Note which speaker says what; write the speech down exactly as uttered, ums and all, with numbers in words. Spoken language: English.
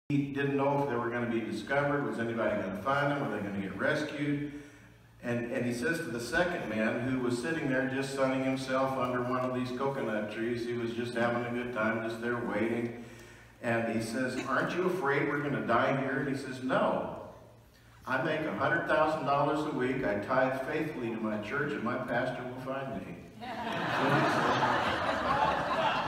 Speaker 1: He didn't know if they were going to be discovered. Was anybody going to find them? Were they going to get rescued? And, and he says to the second man, who was sitting there just sunning himself under one of these coconut trees, he was just having a good time, just there waiting. And he says, aren't you afraid we're going to die here? And he says, no. I make one hundred thousand dollars a week. I tithe faithfully to my church, and my pastor will find me.